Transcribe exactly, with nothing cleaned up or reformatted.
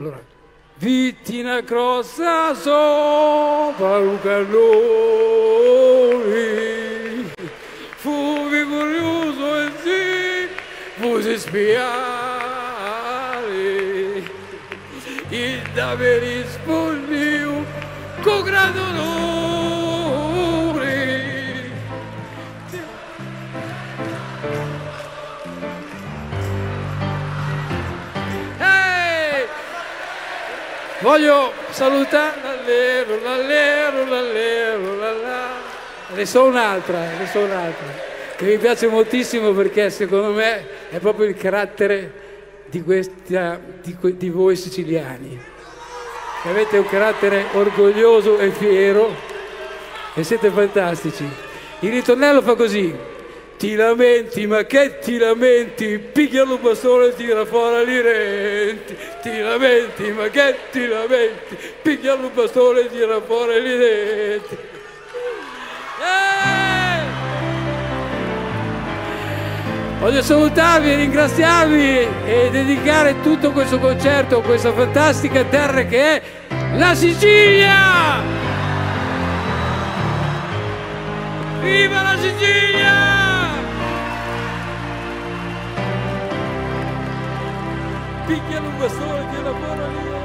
Allora, vittina crossa sopra un cannone, fumi curioso e si fusi spiare, il da me rispondiu con grande onore. Hey! Voglio salutare l'allero, l'allero, l'allero, l'allero. Ne so un'altra, ne so un'altra, che mi piace moltissimo perché secondo me è proprio il carattere di, questa, di, di voi siciliani. Che avete un carattere orgoglioso e fiero e siete fantastici. Il ritornello fa così: ti lamenti, ma che ti lamenti, picchialo un bastone e tira fuori i denti. Ti lamenti, ma che ti lamenti, picchialo un bastone e tira fuori i denti. Eh! Voglio salutarvi e ringraziarvi e dedicare tutto questo concerto a questa fantastica terra che è la Sicilia! Viva la Sicilia! Picchialo un bastone che la buona lì.